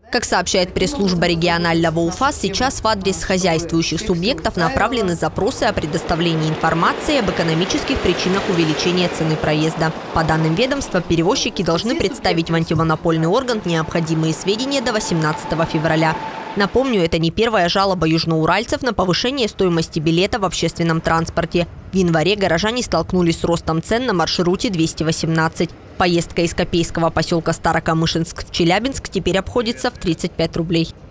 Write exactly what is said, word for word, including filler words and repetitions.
Как сообщает пресс-служба регионального УФАС, сейчас в адрес хозяйствующих субъектов направлены запросы о предоставлении информации об экономических причинах увеличения цены проезда. По данным ведомства, перевозчики должны представить в антимонопольный орган необходимые сведения до восемнадцатого февраля. Напомню, это не первая жалоба южноуральцев на повышение стоимости билета в общественном транспорте. В январе горожане столкнулись с ростом цен на маршруте двести восемнадцать. Поездка из копейского поселка Старокамышинск в Челябинск теперь обходится в тридцать пять рублей.